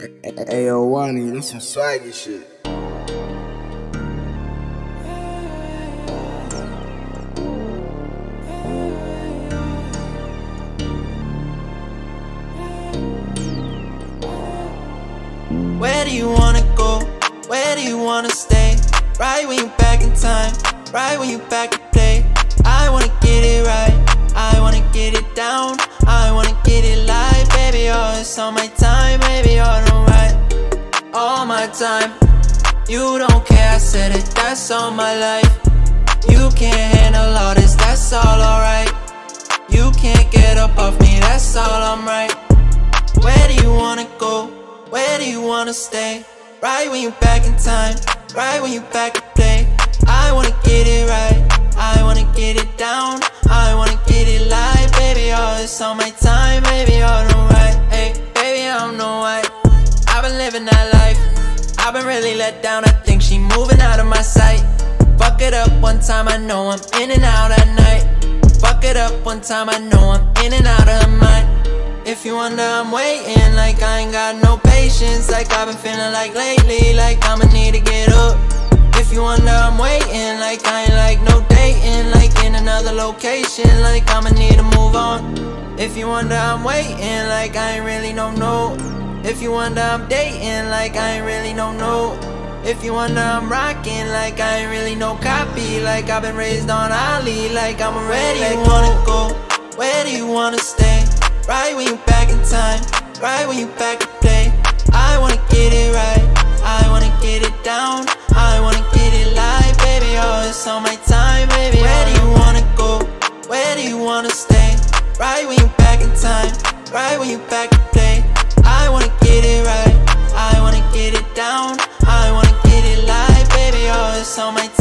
Ayo, Wani, this some swaggy shit. Where do you wanna go? Where do you wanna stay? Right when you back in time, right when you back to play. I wanna get it right, I wanna get it down, I wanna get it live. Baby, oh, it's all my time, baby, all right, all my time. You don't care, I said it, that's all my life. You can't handle all this, that's all alright. You can't get up off me, that's all I'm right. Where do you wanna go? Where do you wanna stay? Right when you back in time, right when you back to play. I wanna get it right, I wanna get it down, I wanna get it live. Baby, oh, it's all my time, baby, all right. Hey, baby, I don't know why I've been living that life. I've been really let down, I think she moving out of my sight. Fuck it up one time, I know I'm in and out at night. Fuck it up one time, I know I'm in and out of her mind. If you wonder, I'm waiting, like I ain't got no patience. Like I've been feeling like lately, like I'ma need to get up. If you wonder, I'm waiting, like I ain't like no dating. Like in another location, like I'ma need to move on. If you wonder, I'm waiting, like I ain't really no. If you wonder, I'm dating, like I ain't really no. If you wonder, I'm rocking, like I ain't really no copy. Like I've been raised on Ali, like I'm ready. Where do you wanna go? Where do you wanna stay? Right when you back in time, right when you back to play. I wanna get it right, I wanna get it down, I wanna get it live. Baby, oh, it's all my time, baby. Where do you wanna go? Where do you wanna stay? Right when you back in time, right when you back to play. I wanna get it right, I wanna get it down, I wanna get it live. Baby, oh, it's all my time.